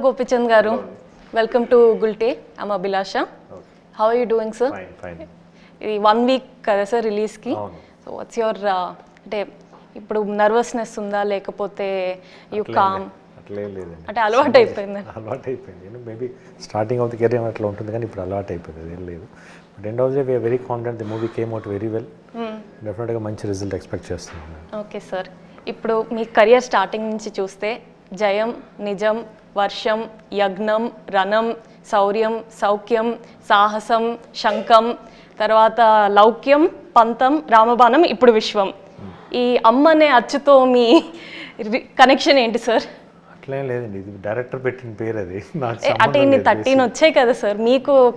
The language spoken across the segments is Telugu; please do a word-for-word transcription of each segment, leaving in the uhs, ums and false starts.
Gopichand garu. Welcome to Gulte. I'm Abhilasha. Okay. How are you doing, sir? Fine, fine. This one week kada sir release ki. Oh, no. So what's your అంటే ఇప్పుడు నర్వస్నెస్ ఉందా లేకపోతే యు కామ్? అట్లే లేదండి. అంటే అలవాటు అయిపోయింది. అలవాటు అయిపోయింది. నేను maybe starting of the career అట్లా ఉంటుంది కానీ ఇప్పుడు అలవాటు అయిపోయింది. ఏం లేదు. But end of the day we are very confident the movie came out very well. డెఫినెట్గా మంచి రిజల్ట్ ఎక్స్పెక్ట్ చేస్తున్నాను. Okay sir. ఇప్పుడు మీ కెరియర్ స్టార్టింగ్ నుంచి చూస్తే జయం, నిజం, వర్షం, యజ్ఞం, రణం, శౌర్యం, సౌఖ్యం, సాహసం, శంఖం, తర్వాత లౌక్యం, పంతం, రామబాణం, ఇప్పుడు విశ్వం. ఈ అమ్మ అనే అచ్చుతో మీ కనెక్షన్ ఏంటి సార్? అట్లేం లేదండి, ఇది డైరెక్టర్ పెట్టిన పేరు. అది అంటే ఇన్ని థర్టీన్ వచ్చాయి కదా సార్, మీకు ఒక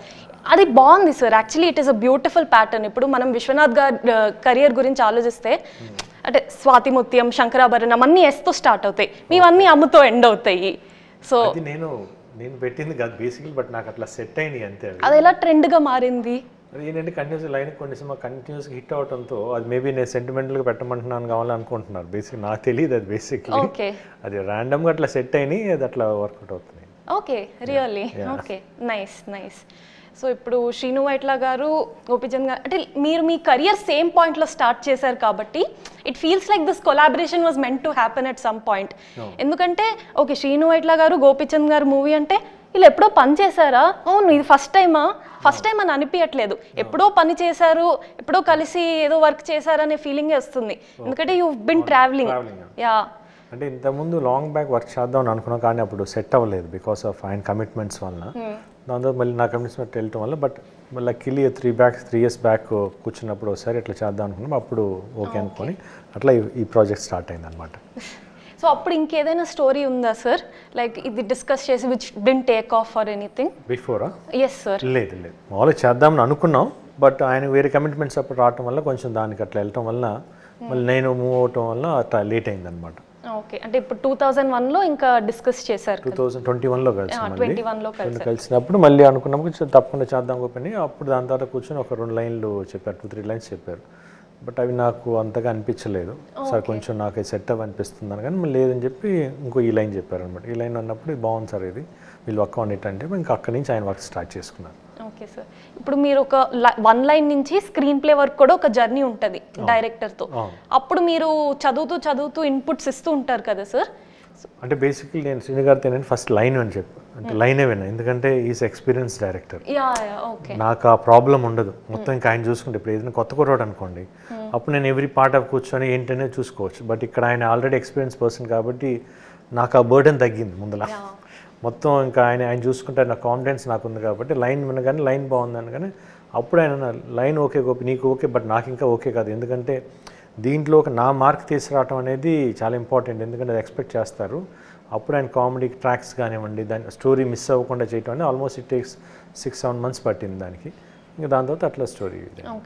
అది బాగుంది sir. Actually it is a beautiful pattern. ఇప్పుడు మనం విశ్వనాథ్ గారి కెరియర్ గురించి ఆలోచిస్తే అంటే స్వాతిముత్యం, శంకరాభరణం అన్నీ ఎస్తో స్టార్ట్ అవుతాయి, మీవన్నీ అమ్ముతో ఎండ్ అవుతాయి. సో నేను నేను పెట్టింది కాదు బేసికలీ, బట్ నాకు అట్లా సెట్ అయినాయి అంతే. అది ఎలా ట్రెండ్గా మారింది? అది ఏంటంటే కంటిన్యూస్ లైన్ కొన్ని సినిమా కంటిన్యూస్గా హిట్ అవడంతో అది మేబీ నేను సెంటిమెంటల్గా పెట్టమంటున్నాను కావాలని అనుకుంటున్నారు. బేసిక్ నాకు తెలియదు అది. బేసిక్లీ ఓకే, అది ర్యాండమ్గా అట్లా సెట్ అయినాయి, అది అట్లా వర్కౌట్ అవుతుంది. Okay, really okay, nice nice. So ఇప్పుడు శ్రీను వైట్ల గారు, గోపిచంద్ గారు అంటే మీరు మీ కెరియర్ సేమ్ పాయింట్లో స్టార్ట్ చేశారు కాబట్టి it feels like this collaboration was meant to happen at some point. ఎందుకంటే ఓకే శ్రీను వైట్ల గారు, గోపిచంద్ గారు మూవీ అంటే వీళ్ళు ఎప్పుడో పని చేశారా, అవును ఇది ఫస్ట్ టైమా, ఫస్ట్ టైం అని అనిపించట్లేదు. ఎప్పుడో పని చేశారు, ఎప్పుడో కలిసి ఏదో వర్క్ చేశారనే ఫీలింగే వస్తుంది. ఎందుకంటే యూ బిన్ ట్రావెలింగ్. యా, అంటే ఇంతకుముందు లాంగ్ బ్యాక్ వర్క్ చేద్దాం అని అనుకున్నాం కానీ అప్పుడు సెట్ అవ్వలేదు బికాస్ ఆఫ్ ఆయన కమిట్మెంట్స్ వలన. దాంతో మళ్ళీ నా కమిట్మెంట్ వెళ్ళటం వల్ల బట్ మళ్ళీ కిలి three back three years back కూర్చున్నప్పుడు ఒకసారి ఇట్లా చేద్దాం అనుకున్నాం. అప్పుడు ఓకే అనుకొని అట్లా ఈ ప్రాజెక్ట్ స్టార్ట్ అయింది అనమాట. సో అప్పుడు ఇంకేదైనా స్టోరీ ఉందా సార్, లైక్ ఇది డిస్కస్ చేసి which did take off or anything బిఫోరా? Yes sir. లేదు లేదు, మామూలుగా చేద్దామని అనుకున్నాం బట్ ఆయన వేరే కమిట్మెంట్స్ అప్పుడు రావటం వల్ల కొంచెం దానికి అట్లా వెళ్ళటం వల్ల మళ్ళీ నేను మూవ్ అవటం వల్ల అట్లా లేట్ అయింది అనమాట. ఓకే, అంటే ఇప్పుడు టూ థౌజండ్ వన్లో ఇంకా డిస్కస్ చేశారు. టూ థౌజండ్ ట్వంటీ వన్లో కలిసి ట్వంటీ వన్లో కలిసినప్పుడు మళ్ళీ అనుకున్నప్పుడు తప్పకుండా చేద్దాం పని. అప్పుడు దాని తర్వాత కూర్చొని ఒక రెండు లైన్లు చెప్పారు, టూ త్రీ లైన్స్ చెప్పారు. బట్ అవి నాకు అంతగా అనిపించలేదు. సార్ కొంచెం నాకు సెట్ అవ్ అనిపిస్తుంది కానీ మళ్ళీ లేదని చెప్పి ఇంకో ఈ లైన్ చెప్పారు అనమాట. ఈ లైన్ అన్నప్పుడు ఇది బాగుంది సార్, ఇది వీళ్ళు వర్క్ ఆన్ ఇట్ అంటే ఇంకా అక్కడి నుంచి ఆయన వర్క్ స్టార్ట్ చేసుకున్నారు. Okay sir. ఇప్పుడు మీరు ఒక వన్ లైన్ నుంచి స్క్రీన్ ప్లే వరకు కూడా ఒక జర్నీ ఉంటుంది డైరెక్టర్తో. అప్పుడు మీరు చదువుతూ చదువుతూ ఇన్పుట్స్ ఇస్తూ ఉంటారు కదా సార్? అంటే బేసిక్లీ నేను శ్రీను గారితో నేను ఫస్ట్ లైన్ అని చెప్పి అంటే లైనే విన్నా, ఎందుకంటే ఈజ్ ఎక్స్పీరియన్స్ డైరెక్టర్. నాకు ఆ ప్రాబ్లం ఉండదు, మొత్తం ఇంకా ఆయన చూసుకుంటే. ఇప్పుడు ఏదైనా కొత్త కుర్రాడు అనుకోండి, అప్పుడు నేను ఎవ్రీ పార్ట్ ఆఫ్ కూర్చొని ఏంటనే చూసుకోవచ్చు. బట్ ఇక్కడ ఆయన ఆల్రెడీ ఎక్స్పీరియన్స్ పర్సన్ కాబట్టి నాకు ఆ బర్డెన్ తగ్గింది ముందుల. మొత్తం ఇంకా ఆయన ఆయన చూసుకుంటే నా కాన్ఫిడెన్స్ నాకు ఉంది కాబట్టి లైన్ వినగానే లైన్ బాగుందని కానీ అప్పుడు ఆయన లైన్ ఓకే గోపి నీకు ఓకే బట్ నాకు ఇంకా ఓకే కాదు, ఎందుకంటే దీంట్లో ఒక నా మార్క్ తీసుకురావటం అనేది చాలా ఇంపార్టెంట్, ఎందుకంటే అది ఎక్స్పెక్ట్ చేస్తారు. అప్పుడు ఆయన కామెడీ ట్రాక్స్ కానివ్వండి, దాని స్టోరీ మిస్ అవ్వకుండా చేయటం అనేది almost it takes six seven months పట్టింది దానికి. ఇంకా దాని తర్వాత అట్లా స్టోరీ.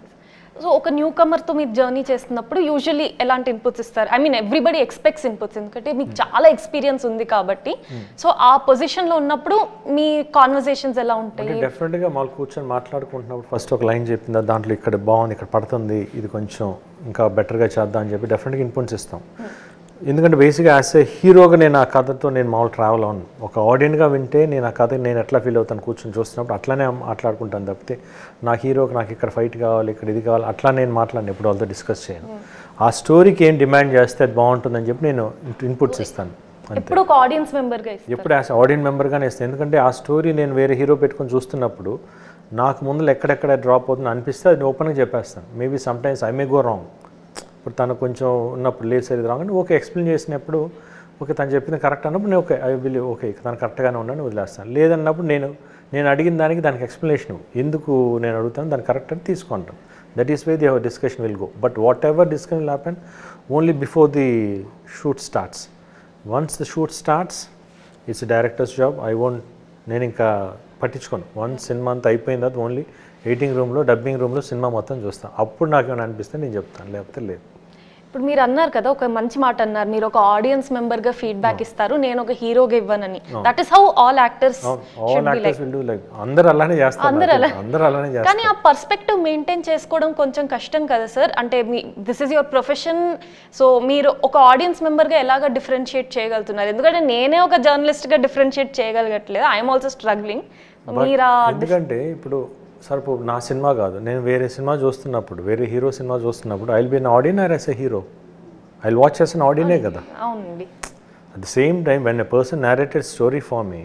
సో ఒక న్యూ కమర్తో మీరు జర్నీ చేస్తున్నప్పుడు యూజువల్లీ ఎలాంటి ఇన్పుట్స్ ఇస్తారు? I mean everybody expects inputs, ఎందుకంటే మీకు చాలా ఎక్స్పీరియన్స్ ఉంది కాబట్టి. సో ఆ పొజిషన్లో ఉన్నప్పుడు మీ కాన్వర్సేషన్స్ ఎలా ఉంటాయి? డెఫినెట్గా మాకు కూర్చొని మాట్లాడుకుంటున్నప్పుడు ఫస్ట్ ఒక లైన్ చెప్పిందా, దాంట్లో ఇక్కడ బాగుంది, ఇక్కడ పడుతుంది, ఇది కొంచెం ఇంకా బెటర్గా చేద్దాం అని చెప్పి డెఫినెట్గా ఇన్పుట్స్ ఇస్తాం. ఎందుకంటే బేసిక్గా యాజ్ ఏ హీరోగా నేను ఆ కథతో నేను మామూలు ట్రావెల్ అవును. ఒక ఆడియన్గా వింటే నేను ఆ కథ నేను ఎట్లా ఫీల్ అవుతాను కూర్చొని చూస్తున్నప్పుడు అట్లానే మాట్లాడుకుంటాను తప్పితే నా హీరోకి నాకు ఇక్కడ ఫైట్ కావాలి, ఇక్కడ ఇది కావాలి అట్లా నేను మాట్లాడిన ఎప్పుడు వాళ్ళతో డిస్కస్ చేయను. ఆ స్టోరీకి ఏం డిమాండ్ చేస్తే అది బాగుంటుందని చెప్పి నేను ఇన్పుట్స్ ఇస్తాను. ఎప్పుడు ఒక ఆడియన్స్ మెంబర్గా ఎప్పుడు యాజ్ ఆడియన్స్ మెంబర్గానే ఇస్తాను. ఎందుకంటే ఆ స్టోరీ నేను వేరే హీరో పెట్టుకొని చూస్తున్నప్పుడు నాకు ముందు ఎక్కడెక్కడ డ్రాప్ అవుతుంది అనిపిస్తే అది ఓపెన్గా చెప్పేస్తాను. Maybe sometimes I may go wrong. ఇప్పుడు తను కొంచెం ఉన్నప్పుడు లేదు సరే రాంగ్ అని ఓకే ఎక్స్ప్లెయిన్ చేసినప్పుడు ఓకే తను చెప్పింది కరెక్ట్ అన్నప్పుడు నేను ఓకే ఐ విల్ ఓకే తను కరెక్ట్గానే ఉండని వదిలేస్తాను. లేదన్నప్పుడు నేను నేను అడిగిన దానికి దానికి ఎక్స్ప్లెనేషన్ ఎందుకు నేను అడుగుతాను దాన్ని కరెక్ట్ అని తీసుకుంటాను. That is way the our discussion will go. But whatever discussion will happen only before the shoot starts. Once the shoot starts it's director's job. I won't నేను ఇంకా పట్టించుకోను. వన్ సినిమా అంతా అయిపోయిన తర్వాత ఓన్లీ ఎడిటింగ్ రూమ్లో డబ్బింగ్ రూమ్లో సినిమా మొత్తం చూస్తాను. అప్పుడు నాకు ఏమైనా అనిపిస్తే నేను చెప్తాను, లేకపోతే లేదు. ఇప్పుడు మీరు అన్నారు కదా, ఒక మంచి మాట అన్నారు, మీరు ఒక ఆడియన్స్ మెంబర్ గా ఫీడ్బ్యాక్ ఇస్తారు, నేను ఒక హీరోగా ఇవ్వనని. That is how all actors should be like. అందరూ అలానే చేస్తారు, అందరూ అలా అందరూ అలానే చేస్తారు. కానీ ఆ పర్స్పెక్టివ్ మెయింటైన్ చేసుకోవడం కొంచెం కష్టం కదా సార్. అంటే మీ this is your profession, so మీరు ఒక ఆడియన్స్ మెంబర్ గా ఎలాగా డిఫరెన్షియేట్ చేయగలుగుతున్నారు? ఎందుకంటే నేనే ఒక జర్నలిస్ట్ గా డిఫరెన్షియేట్ చేయగలగట్లేదు, ఐఎమ్ ఆల్సో స్ట్రగ్లింగ్. మీరా ఎందుకంటే ఇప్పుడు సార్ ఇప్పుడు నా సినిమా కాదు, నేను వేరే సినిమా చూస్తున్నప్పుడు, వేరే హీరో సినిమా చూస్తున్నప్పుడు I will be an audience or as a hero, I will watch as an ఆడియనే కదా. అవునండి. At the same time when a person narrated story for me,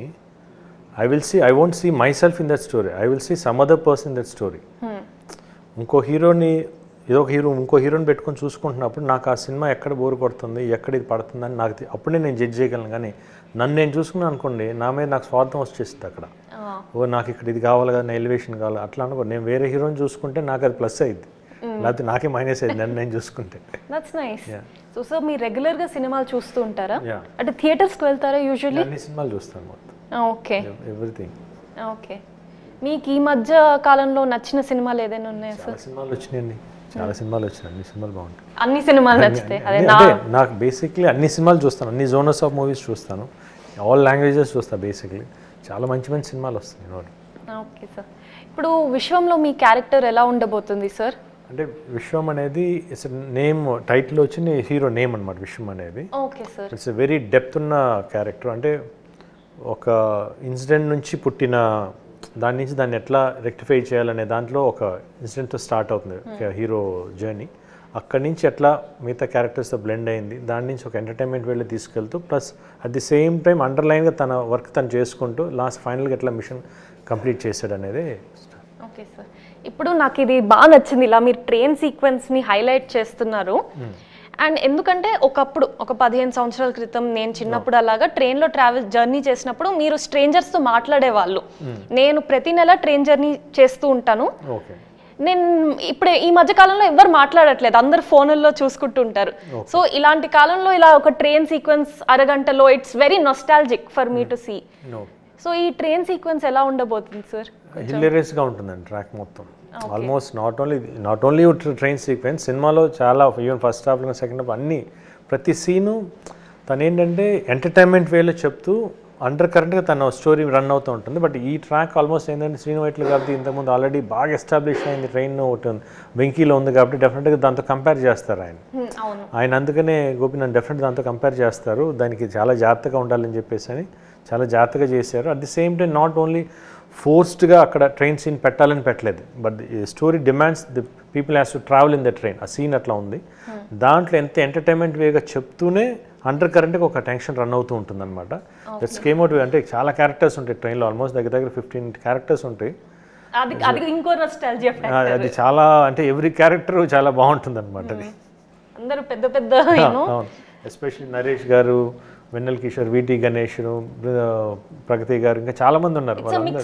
I will see, I won't see myself in that story, I will see some other person in that story. ఇంకో హీరోని, ఏదో ఒక హీరో ఇంకో హీరోని పెట్టుకొని చూసుకుంటున్నప్పుడు నాకు ఆ సినిమా ఎక్కడ బోరు కొడుతుంది, ఎక్కడ ఇది పడుతుందని నాకు అప్పుడే నేను జడ్జ్ చేయగలను. కానీ నన్ను నేను చూసుకున్నాను అనుకోండి, నా మీద నాకు స్వార్థం వచ్చేస్తుంది అక్కడ. ఓ నాకు ఇక్కడ ఇది కావాలి కదా, నా ఎలివేషన్ కావాలి అట్లా అనుకో. నేను వేరే హీరోని చూసుకుంటే నాకు అది ప్లస్ అయింది, లేకపోతే నాకే మైనస్ అయింది నన్ను నేను చూసుకుంటే. That's nice. సో సో మీరు రెగ్యులర్ గా సినిమాలు చూస్తూ ఉంటారా? అంటే థియేటర్స్ కి వెళ్తారా యూజువల్లీ? అన్ని సినిమాలు చూస్తాను మొత్తం. Okay, everything. ఓకే. మీకు ఈ మధ్య కాలంలో నచ్చిన సినిమాలు ఏదైనా ఉన్నాయా సార్? చాలా సినిమాలు వచ్చినాయండి, చాలా సినిమాలు వచ్చినాయి, అన్ని సినిమాలు బాగుంటాయి. అన్ని సినిమాలు నచ్చితే అదే నాకు బేసిక్లీ అన్ని సినిమాలు చూస్తాను, అన్ని జోనర్స్ ఆఫ్ మూవీస్ చూస్తాను, ఆల్ లాంగ్వేజెస్ చూస్తాను. బేసిక్లీ చాలా మంచి మంచి సినిమాలు వస్తాయి. Okay sir. ఇప్పుడు విశ్వంలో మీ క్యారెక్టర్ ఎలా ఉండబోతుంది సార్? అంటే విశ్వం అనేది ఇట్స్ నేమ్, టైటిల్ వచ్చి హీరో నేమ్ అనమాట విశ్వం అనేది. Okay sir. It's a very depth ఉన్న క్యారెక్టర్. అంటే ఒక ఇన్సిడెంట్ నుంచి పుట్టిన దాని నుంచి దాన్ని ఎట్లా రెక్టిఫై చేయాలనే దాంట్లో ఒక ఇన్సిడెంట్తో స్టార్ట్ అవుతుంది హీరో జర్నీ. అక్కడి నుంచి ఎట్లా మిగతా క్యారెక్టర్స్తో బ్లెండ్ అయింది, దాని నుంచి ఒక ఎంటర్టైన్మెంట్ వెళ్ళి తీసుకెళ్తూ, plus at the same time అండర్లైన్గా తన వర్క్ తను చేసుకుంటూ లాస్ట్ ఫైనల్గా ఎట్లా మిషన్ కంప్లీట్ చేశాడు అనేది. Okay sir. ఇప్పుడు నాకు ఇది బాగా నచ్చింది, ఇలా మీరు ట్రైన్ సీక్వెన్స్ని హైలైట్ చేస్తున్నారు. అండ్ ఎందుకంటే ఒకప్పుడు ఒక పదిహేను సంవత్సరాల క్రితం నేను చిన్నప్పుడు అలాగా ట్రైన్లో ట్రావెల్ జర్నీ చేసినప్పుడు మీరు స్ట్రేంజర్స్తో మాట్లాడేవాళ్ళు. నేను ప్రతి నెల ట్రైన్ జర్నీ చేస్తూ ఉంటాను. నేను ఇప్పుడు ఈ మధ్య కాలంలో ఎవరు మాట్లాడట్లేదు, అందరు ఫోన్లలో చూసుకుంటూ ఉంటారు. సో ఇలాంటి కాలంలో ఇలా ఒక ట్రైన్ సీక్వెన్స్ అరగంటలో it's very nostalgic for me to see. So ఈ ట్రైన్ సీక్వెన్స్ ఎలా ఉండబోతుంది సార్? హిలేరియస్గా ఉంటుందండి ట్రాక్ మొత్తం. Almost not only not only train sequence, సినిమాలో చాలా even first half second half అన్ని ప్రతి సీను తను ఏంటంటే ఎంటర్టైన్మెంట్ వేలో చెప్తూ అండర్ కరెంట్గా తన స్టోరీ రన్ అవుతూ ఉంటుంది. బట్ ఈ ట్రాక్ ఆల్మోస్ట్ ఏంటంటే శ్రీను వైట్లు కాబట్టి ఇంతకుముందు ఆల్రెడీ బాగా ఎస్టాబ్లిష్ అయింది, ట్రైన్ ఒకటి ఉంది, వెంకీలో ఉంది కాబట్టి డెఫినెట్గా దాంతో కంపేర్ చేస్తారు ఆయన. ఆయన అందుకనే గోపి నన్ను డెఫినెట్ దాంతో కంపేర్ చేస్తారు, దానికి చాలా జాగ్రత్తగా ఉండాలని చెప్పేసి అని చాలా జాగ్రత్తగా చేశారు. At the same time not only ఫోర్స్డ్గా అక్కడ ట్రైన్ సీన్ పెట్టాలని పెట్టలేదు, but story demands the people has to travel in the train. ఆ సీన్ అట్లా ఉంది. దాంట్లో ఎంత ఎంటర్టైన్మెంట్ వేగా చెప్తూనే అండర్ కరెంట్గా ఒక టెన్షన్ రన్ అవుతూ ఉంటుంది అనమాట. That's came out. అంటే చాలా క్యారెక్టర్స్ ఉంటాయి ట్రైన్లో, ఆల్మోస్ట్ దగ్గర దగ్గర ఫిఫ్టీన్ క్యారెక్టర్స్ ఉంటాయి. అది చాలా అంటే ఎవ్రీ క్యారెక్టర్ చాలా బాగుంటుంది అనమాట. అది అందరూ పెద్ద పెద్ద, ఎస్పెషల్లీ నరేష్ గారు, వెన్నెల కిషోర్, విటి గణేష్, ప్రగతి గారు, ఇంకా చాలా మంది ఉన్నారు.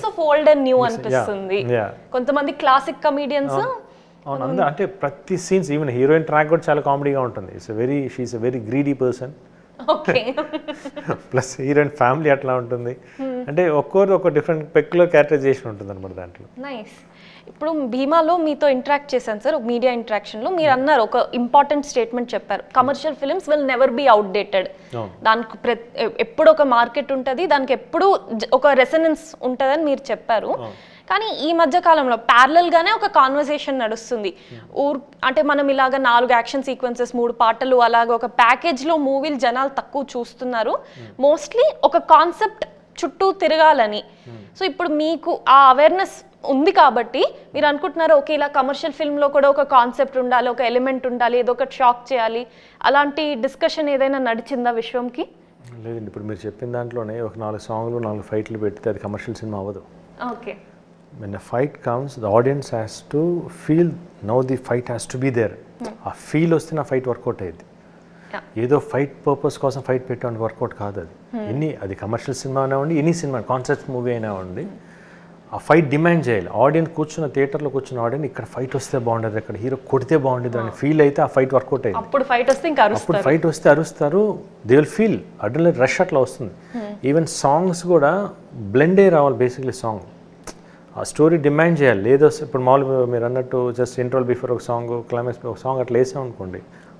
కొంతమంది క్లాసిక్ కమీడియన్స్. అవును, అందరూ అంటే ప్రతి సీన్స్, ఈవెన్ హీరోయిన్ ట్రాక్ కూడా చాలా కామెడీగా ఉంటుంది. It's very she is a very greedy person. Plus heroine family అట్లా ఉంటుంది. అంటే ఒక్కొక్కరు ఒక డిఫరెంట్ పెక్యులర్ క్యారెక్టరైజేషన్ ఉంటుంది అనమాట దాంట్లో. నైస్. ఇప్పుడు భీమాలో మీతో ఇంటరాక్ట్ చేశాను సార్, మీడియా ఇంటరాక్షన్లో మీరు అన్నారు ఒక ఇంపార్టెంట్ స్టేట్మెంట్ చెప్పారు, commercial films will never be outdated. దానికి ప్ర ఎప్పుడు ఒక మార్కెట్ ఉంటుంది, దానికి ఎప్పుడు ఒక రెసనెన్స్ ఉంటుందని మీరు చెప్పారు. కానీ ఈ మధ్య కాలంలో ప్యారలల్గానే ఒక కాన్వర్సేషన్ నడుస్తుంది. ఊర్ అంటే మనం ఇలాగ నాలుగు యాక్షన్ సీక్వెన్సెస్, మూడు పాటలు, అలాగే ఒక ప్యాకేజ్లో మూవీలు జనాలు తక్కువ చూస్తున్నారు. మోస్ట్లీ ఒక కాన్సెప్ట్ చుట్టూ తిరగాలని. సో ఇప్పుడు మీకు ఆ అవేర్నెస్ ఉంది కాబట్టి మీరు అనుకుంటున్నారు ఓకే ఇలా కమర్షియల్ ఫిల్మ్లో కూడా ఒక కాన్సెప్ట్ ఉండాలి, ఒక ఎలిమెంట్ ఉండాలి, ఏదో ఒకటి షాక్ చేయాలి, అలాంటి డిస్కషన్ ఏదైనా నడిచిందా విశ్వంకి? లేదండి, ఇప్పుడు మీరు చెప్పిన దాంట్లోనే ఒక నాలుగు సాంగ్లు, నాలుగు ఫైట్లు పెడితే అది కమర్షియల్ సినిమా అవ్వదు. Okay. When a fight comes, the audience has to feel now the fight has to be there. ఆ ఫీల్ వస్తే నా ఫైట్ వర్కౌట్ అయ్యింది. ఏదో ఫైట్ పర్పస్ కోసం ఫైట్ పెట్టడానికి వర్కౌట్ కాదు అది. ఎన్ని అది కమర్షియల్ సినిమా అయినా ఉండి, ఎనీ సినిమా కాన్సెప్ట్ మూవీ అయినా ఉండి, ఆ ఫైట్ డిమాండ్ చేయాలి. ఆడియన్స్ కూర్చున్న థియేటర్లో కూర్చున్న ఆడియన్స్ ఇక్కడ ఫైట్ వస్తే బాగుండదు, ఇక్కడ హీరో కొడితే బాగుండేది అని ఫీల్ అయితే ఆ ఫైట్ వర్కౌట్ అయ్యింది. అప్పుడు ఫైట్ వస్తే ఇంకా అప్పుడు ఫైట్ వస్తే అరుస్తారు, they will feel adrenaline rush అట్లా వస్తుంది. ఈవెన్ సాంగ్స్ కూడా బ్లెండ్ అయ్యి రావాలి. బేసిక్లీ సాంగ్ ఆ స్టోరీ డిమాండ్ చేయాలి. లేదో ఇప్పుడు మామూలుగా మీరు అన్నట్టు జస్ట్ ఇంట్రోల్ బిఫోర్ ఒక సాంగ్, క్లైమాక్స్ ఒక సాంగ్ అట్లా వేసాం అనుకోండి,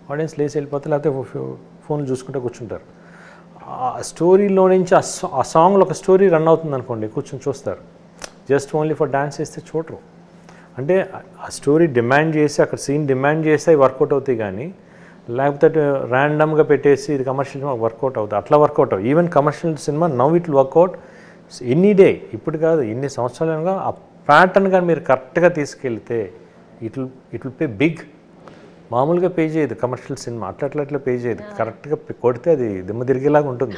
ఆడియన్స్ లేసి వెళ్ళిపోతారు, లేకపోతే ఫోన్లు చూసుకుంటూ కూర్చుంటారు. ఆ స్టోరీలో నుంచి ఆ సాంగ్లో ఒక స్టోరీ రన్ అవుతుంది అనుకోండి, కూర్చొని చూస్తారు. జస్ట్ ఓన్లీ ఫర్ డాన్స్ చేస్తే చూడరు. అంటే ఆ స్టోరీ డిమాండ్ చేసి అక్కడ సీన్ డిమాండ్ చేస్తే అవి వర్కౌట్ అవుతాయి, కానీ లేకపోతే ర్యాండమ్గా పెట్టేసి ఇది కమర్షియల్ సినిమా వర్కౌట్ అవుతుంది, అట్లా వర్కౌట్ అవుతుంది. Even commercial cinema now it work out any day, ఇప్పుడు కాదు ఇన్ని సంవత్సరాలుగా ఆ ప్యాటర్న్ కానీ మీరు కరెక్ట్గా తీసుకెళ్తే it will it will pay big. మామూలుగా పే చేయదు కమర్షియల్ సినిమా, అట్లా అట్లా అట్లా పే చేయదు. కరెక్ట్గా కొడితే అది దిమ్మ తిరిగేలాగా ఉంటుంది.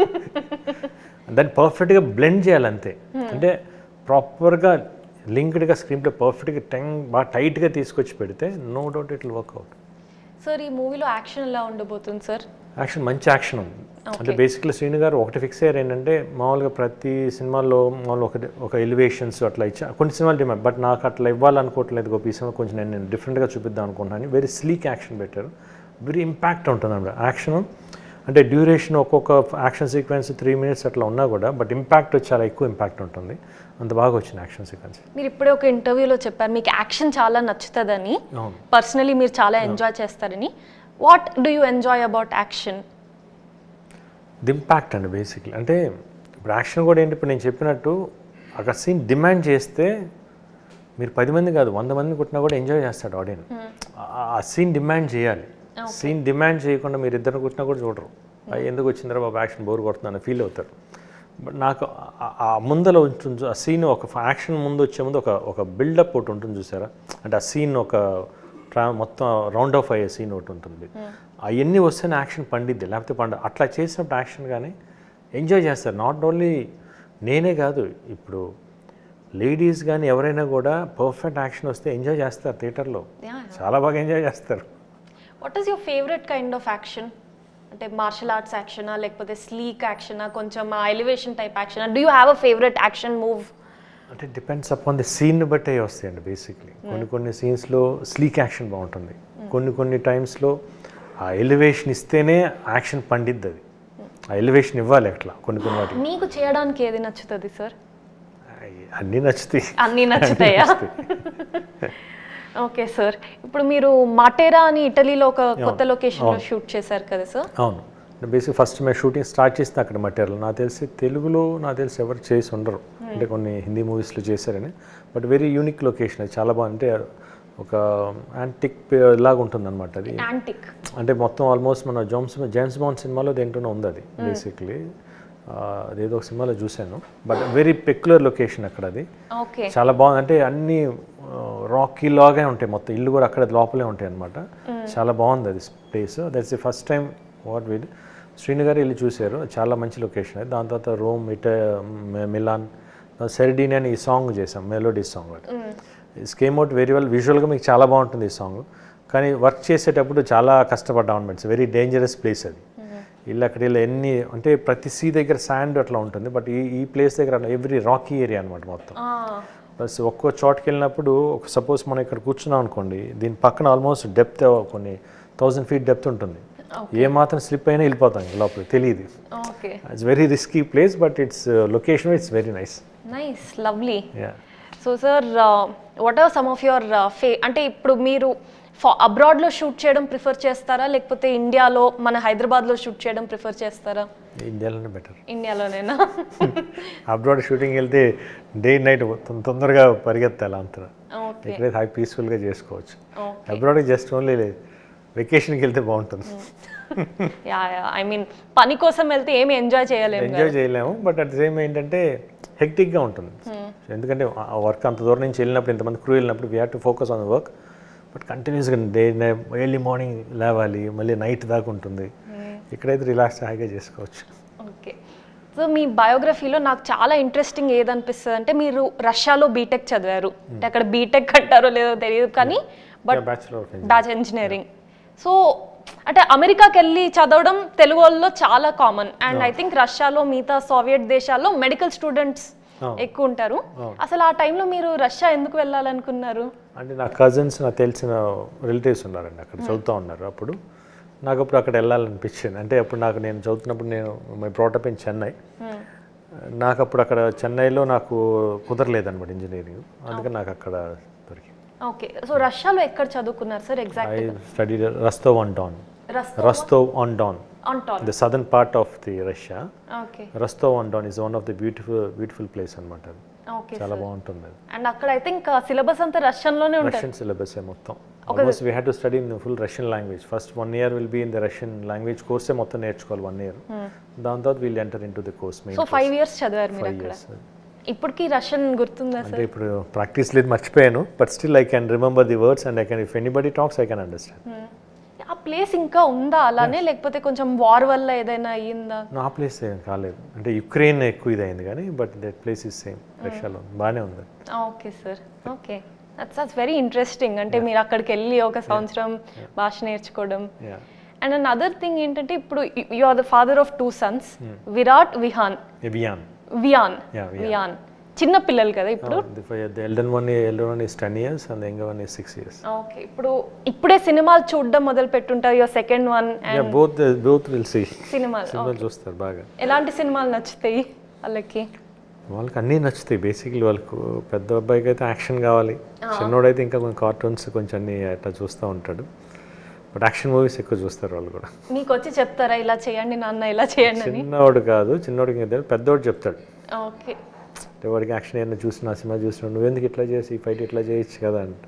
దాన్ని పర్ఫెక్ట్గా బ్లెండ్ చేయాలంతే. అంటే ప్రాపర్గా లింక్డ్గా స్క్రీన్ ప్లే పర్ఫెక్ట్గా టెంగ్ బాగా టైట్గా తీసుకొచ్చి పెడితే no doubt it will work out. Sir ఈ మూవీలో యాక్షన్ ఎలా ఉండబోతుంది సార్? యాక్షన్ మంచి యాక్షన్ ఉంది. అంటే బేసిక్లీ శ్రీను గారు ఒకటి ఫిక్స్ అయ్యారు ఏంటంటే, మామూలుగా ప్రతి సినిమాల్లో మామూలు ఒక ఒక ఎలివేషన్స్ అట్లా ఇచ్చా కొన్ని సినిమాలు డిమాండ్, బట్ నాకు అట్లా ఇవ్వాలనుకోవట్లేదు. గోపి ఈ సినిమా కొంచెం నేను డిఫరెంట్గా చూపిద్దాం అనుకుంటున్నాను. వెరీ స్లీక్ యాక్షన్ పెట్టారు, వెరీ ఇంపాక్ట్ ఉంటుంది అన్నమాట యాక్షన్. అంటే డ్యూరేషన్ ఒక్కొక్క యాక్షన్ సీక్వెన్స్ త్రీ మినిట్స్ అట్లా ఉన్నా కూడా, బట్ ఇంపాక్ట్ చాలా ఎక్కువ ఇంపాక్ట్ ఉంటుంది. అంత బాగా వచ్చింది యాక్షన్ సీక్వెన్స్. మీరు ఇప్పుడే ఒక ఇంటర్వ్యూలో చెప్పారు మీకు యాక్షన్ చాలా నచ్చుతుందని, పర్సనలీ మీరు చాలా ఎంజాయ్ చేస్తారని. What do you enjoy about action? The impact అండి బేసిక్లీ. అంటే ఇప్పుడు యాక్షన్ కూడా ఏంటి, ఇప్పుడు నేను చెప్పినట్టు అక్కడ సీన్ డిమాండ్ చేస్తే మీరు పది మంది కాదు వంద మంది కొట్టినా కూడా ఎంజాయ్ చేస్తాడు ఆడియన్స్. ఆ సీన్ డిమాండ్ చేయాలి. సీన్ డిమాండ్ చేయకుండా మీరు ఇద్దరు కొట్టినా కూడా చూడరు. ఎందుకు వచ్చిందరా బాబు యాక్షన్ బోర్ కొడుతుందని ఫీల్ అవుతారు. బట్ నాకు ఆ ముందర ఉంటుంది ఆ సీన్, ఒక యాక్షన్ ముందు వచ్చే ముందు ఒక ఒక బిల్డప్ ఒకటి ఉంటుంది చూసారా, అంటే ఆ సీన్ ఒక ట్రా మొత్తం రౌండ్ ఆఫ్ అయ్యే సీన్ ఒకటి ఉంటుంది. అవన్నీ వస్తేనే యాక్షన్ పండిద్ది, లేకపోతే పండ అట్లా చేసినప్పుడు యాక్షన్ కానీ ఎంజాయ్ చేస్తారు. నాట్ ఓన్లీ నేనే కాదు, ఇప్పుడు లేడీస్ కానీ ఎవరైనా కూడా పర్ఫెక్ట్ యాక్షన్ వస్తే ఎంజాయ్ చేస్తారు థియేటర్లో, చాలా బాగా ఎంజాయ్ చేస్తారు. What is your favourite kind of action? అంటే మార్షల్ ఆర్ట్స్ యాక్షనా, లేకపోతే స్లీక్ యాక్షనా, కొంచెం ఎలివేషన్ టైప్ యాక్షనా? Do you have a favourite action move? అంటే డిపెండ్స్ అపాన్ ది సీన్ బట్టే వస్తాయండి బేసిక్లీ. కొన్ని కొన్ని సీన్స్లో స్లీక్ యాక్షన్ బాగుంటుంది, కొన్ని కొన్ని టైమ్స్లో ఆ ఎలివేషన్ ఇస్తేనే యాక్షన్ పండిద్ది. అది ఆ ఎలివేషన్ ఇవ్వాలి అట్లా కొన్ని కొన్ని వాటి. మీకు చేయడానికి ఏది నచ్చుతుంది సార్? అన్నీ నచ్చుతాయి. అన్నీ నచ్చుతాయా? ఓకే సార్, ఇప్పుడు మీరు మాటేరా అని ఇటలీలో ఒక కొత్త లొకేషన్లో షూట్ చేశారు కదా సార్? అవును, బేసిక్ ఫస్ట్ మేము షూటింగ్ స్టార్ట్ చేస్తే అక్కడ మటేరియల్ నాకు తెలిసి తెలుగులో నాకు తెలిసి ఎవరు చేసి ఉండరు, అంటే కొన్ని హిందీ మూవీస్లో చేశారని. బట్ వెరీ యూనిక్ లొకేషన్, అది చాలా బాగుంది. అంటే ఒక యాంటిక్ లాగా ఉంటుంది అనమాట అది. యాంటిక్ అంటే మొత్తం ఆల్మోస్ట్ మన జోమ్స్ జేమ్స్ బాండ్ సినిమాలో దేంట్లోనే ఉంది అది బేసిక్లీ. అదేదో ఒక సినిమాలో చూశాను, బట్ వెరీ పెక్యులర్ లొకేషన్ అక్కడ. అది చాలా బాగుంది. అంటే అన్ని రాకీ లాగే ఉంటాయి, మొత్తం ఇల్లు కూడా అక్కడ లోపలే ఉంటాయి అనమాట. చాలా బాగుంది అది place. That's the first time what with Srinu garu వెళ్ళి చూశారు. చాలా మంచి లొకేషన్ అది. దాని తర్వాత రోమ్, ఇట మిలాన్, సెరిడీని అని ఈ సాంగ్ చేసాం, melody song. It's came out very well. విజువల్గా మీకు చాలా బాగుంటుంది ఈ సాంగ్, కానీ వర్క్ చేసేటప్పుడు చాలా కష్టపడ్డాం అనమాట. ఇట్స్ వెరీ డేంజరస్ ప్లేస్ అది. ఇల్లు అక్కడ ఇలా ఎన్ని అంటే ప్రతి సీ దగ్గర శాండ్ అట్లా ఉంటుంది, బట్ ఈ ఈ ప్లేస్ దగ్గర ఎవ్రీ రాకీ ఏరియా అనమాట మొత్తం. ప్లస్ ఒక్కో చోటుకి వెళ్ళినప్పుడు ఒక సపోజ్ మనం ఇక్కడ కూర్చున్నాం అనుకోండి, దీని పక్కన ఆల్మోస్ట్ డెప్త్ కొన్ని థౌజండ్ ఫీట్ డెప్త్ ఉంటుంది. ఏ మాత్రం స్లిప్ అయినా వెళ్ళిపోతాం లోపల, తెలియదు. It's very risky place, but it's location it's very nice. Nice, lovely. So sir, what are some of your ఫే అంటే ఇప్పుడు మీరు అబ్రాడ్లో షూట్ చేయడం ప్రిఫర్ చేస్తారా, లేకపోతే ఇండియాలో మన హైదరాబాద్లో షూట్ చేయడం ప్రిఫర్ చేస్తారా? ఇండియాలోనే బెటర్. ఇండియాలోనేనా? అబ్రాడ్ షూటింగ్ వెళ్తే డే నైట్ తొందరగా పరిగెత్తాలి, అంతా ఎక్కడైతే హై పీస్ఫుల్గా చేసుకోవచ్చు. అబ్రాడ్ జస్ట్ ఓన్లీ వెకేషన్కి వెళ్తే బాగుంటుంది. ఐ మీన్ పని కోసం వెళ్తే ఏమి ఎంజాయ్ చేయలేము, ఎంజాయ్ చేయలేము. బట్ అట్ ది సేమ్ ఏంటంటే హెక్టిక్గా ఉంటుంది, ఎందుకంటే ఆ వర్క్ అంత దూరం నుంచి వెళ్ళినప్పుడు, ఇంతమంది క్రూ వెళ్ళినప్పుడు we have to focus on the work. But కంటిన్యూస్గా డే ఎర్లీ మార్నింగ్ లేవాలి, మళ్ళీ నైట్ దాకా ఉంటుంది. ఇక్కడైతే రిలాక్స్ హాయిగా చేసుకోవచ్చు. ఓకే. సో మీ బయోగ్రఫీలో నాకు చాలా ఇంట్రెస్టింగ్ ఏదనిపిస్తుంది అంటే, మీరు రష్యాలో బీటెక్ చదివారు. అంటే అక్కడ బీటెక్ అంటారో లేదో తెలియదు, కానీ బట్ బ్యాచ్ ఇంజనీరింగ్. సో అంటే అమెరికాకి వెళ్ళి చదవడం తెలుగు వాళ్ళలో చాలా కామన్, అండ్ ఐ థింక్ రష్యాలో మిగతా సోవియట్ దేశాల్లో మెడికల్ స్టూడెంట్స్ ఎక్కువ ఉంటారు. అసలు ఆ టైంలో మీరు రష్యా ఎందుకు వెళ్ళాలనుకున్నారు? అంటే నా కజిన్స్, నాకు తెలిసిన రిలేటివ్స్ ఉన్నారండి అక్కడ చదువుతూ ఉన్నారు. అప్పుడు నాకు అప్పుడు అక్కడ వెళ్ళాలనిపించింది. అంటే అప్పుడు నాకు నేను చదువుతున్నప్పుడు నేను మై బ్రాటప్ ఇన్ చెన్నై. నాకు అప్పుడు అక్కడ చెన్నైలో నాకు కుదరలేదన్నమాట ఇంజనీరింగ్, అందుకని నాకు అక్కడ దొరికింది. ఓకే. సో రష్యాలో ఎక్కడ చదువుకున్నారు sir exact? I studied at Rostov-on-Don. Rostov-on-Don. On-Don. The southern part of the Russia. Okay. Rostov-on-Don is one of the beautiful beautiful place అన్నమాట. ఓకే. చాలా బాగుంటుంది. అండ్ అక్కడ ఐ థింక్ సిలబస్ అంతా రష్యన్ లోనే ఉంటుంది. రష్యన్ సిలబస్ ఏ మొత్తం. Almost we had to study in the full Russian language. First one year will be in the Russian language course ఏ మొత్తం నేర్చుకోవాలి one year. దాని తర్వాత we'll enter into the course main. So five years చదివారు మీరు అక్కడ. ఇప్పటికి రష్యన్ గుర్తుందా సార్? అంటే ఇప్పుడు ప్రాక్టీస్ లేదు, మర్చిపోయాను. But still I can remember the words and I can if anybody talks I can understand. ఆ ప్లేస్ ఇంకా ఉందా అలానే, లేకపోతే కొంచెం వార్ వల్ల ఏదైనా అయ్యిందా? ఆ ప్లేస్ ఏం కాలేదు, అంటే యుక్రెయిన్ ఎక్కువ ఇదైంది కానీ but that place is same రష్యాలో బాగానే ఉంది. Okay sir. Okay, that's that's very interesting. అంటే మీరు అక్కడికి వెళ్ళి ఒక సంవత్సరం భాష నేర్చుకోవడం. అండ్ అన్ అదర్ థింగ్ ఏంటంటే ఇప్పుడు you are the father of two sons, Virat, Vihaan. Viaan Viaan Viaan చిన్న పిల్లలు కదా ఇప్పుడు? the elder one elder one is ten years and the younger one is six years. Okay, ఇప్పుడు ఇప్పుడే సినిమాలు చూడడం మొదలు పెట్టుంటారు. Your second one and both both will see సినిమాలు. సినిమాలు చూస్తారు బాగా. ఎలాంటి సినిమాలు నచ్చుతాయి వాళ్ళకి? వాళ్ళకి అన్నీ నచ్చుతాయి బేసిక్లీ. వాళ్ళకు పెద్ద అబ్బాయికి అయితే యాక్షన్ కావాలి, చిన్నోడైతే ఇంకా కొంచెం కార్టూన్స్ కొంచెం అన్ని అట్లా చూస్తూ ఉంటాడు. బట్ యాక్షన్ మూవీస్ ఎక్కువ చూస్తారు వాళ్ళు కూడా. నీకు వచ్చి చెప్తారా ఇలా చేయండి నాన్న ఇలా చేయండి అని? చిన్నవాడు కాదు, చిన్నోడికి పెద్దవాడు చెప్తాడు. ఓకే, వాడికి యాక్షన్ ఏమైనా చూసిన సినిమా చూసిన నువ్వు ఎందుకు ఇట్లా చేసి ఫైట్ ఇట్లా చేయొచ్చు కదా అంటే.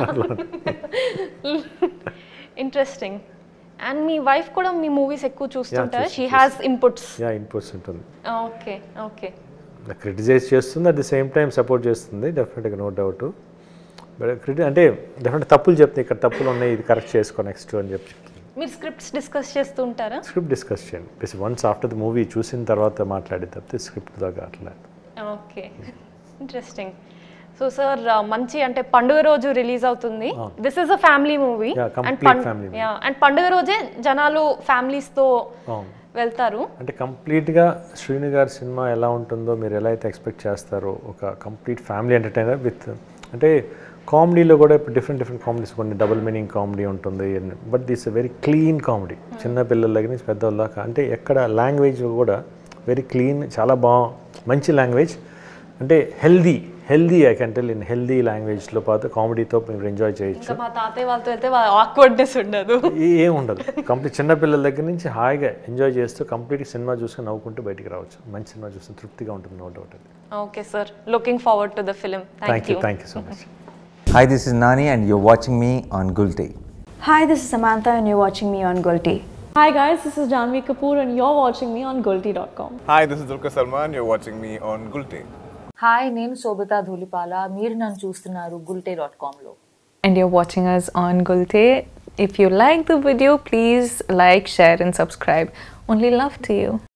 ఇంట్రెస్టింగ్. అండ్ మీ వైఫ్ కూడా మీ మూవీస్ ఎక్కువ చూస్తుంటారా? She has inputs. Yeah, inputs ఉంటుంది. Okay okay. క్రిటిసైజ్ చేస్తుంది, at the same time support చేస్తుంది డెఫినెట్గా, నో డౌట్. బట్ క్రిటి అంటే డెఫినెట్ తప్పులు చెప్తే ఇక్కడ తప్పులు ఉన్నాయి ఇది కరెక్ట్ చేసుకో నెక్స్ట్ అని చెప్పి. మీరు స్క్రిప్ట్స్ డిస్కస్ చేస్తూ ఉంటారా? స్క్రిప్ట్ డిస్కస్ చేయండి basic once after the movie చూసిన తర్వాత మాట్లాడి తప్పితే స్క్రిప్ట్ దాకా అట్లా. Okay, interesting. సో సార్ మంచి అంటే పండుగ రోజు రిలీజ్ అవుతుంది. This is a family movie and పండుగ రోజే జనాలు ఫ్యామిలీస్ తో వెళ్తారు. అంటే కంప్లీట్గా శ్రీను గారి సినిమా ఎలా ఉంటుందో మీరు ఎలా అయితే ఎక్స్పెక్ట్ చేస్తారో, ఒక కంప్లీట్ ఫ్యామిలీ ఎంటర్టైనర్ విత్, అంటే కామెడీలో కూడా ఇప్పుడు డిఫరెంట్ డిఫరెంట్ కామెడీస్, కొన్ని డబుల్ మీనింగ్ కామెడీ ఉంటుంది. But this very clean comedy, చిన్న పిల్లల దగ్గర నుంచి పెద్దవాళ్ళ దాకా. అంటే ఎక్కడ లాంగ్వేజ్ కూడా వెరీ క్లీన్, చాలా బాగా మంచి లాంగ్వేజ్. అంటే healthy healthy I can tell in healthy లాంగ్వేజ్లో పాటు కామెడీతో మీరు ఎంజాయ్ చేయొచ్చు. మా తాతయ్య వాళ్ళతో వెళ్తే ఆక్వర్డ్నెస్ ఉండదు, ఏం ఉండదు. కంప్లీట్ చిన్న పిల్లల దగ్గర నుంచి హాయిగా ఎంజాయ్ చేస్తూ కంప్లీట్ సినిమా చూసుకొని నవ్వుకుంటూ బయటికి రావచ్చు. మంచి సినిమా చూస్తే తృప్తిగా ఉంటుంది, no doubt. Okay sir, looking forward to the film. Thank you thank you so much. Hi, this is Nani and you're watching me on Gulti. Hi, this is Samantha and you're watching me on Gulti. Hi guys, this is Janvi Kapoor and you're watching me on Gulti dot com. Hi, this is Dulquer Salman, you're watching me on Gulti. Hi, నేను శోభితా ధూళిపాల, మీరు నన్ను చూస్తున్నారు gulti dot com లో. And you're watching us on Gulti. If you like the video, please like, share and subscribe. Only love to you.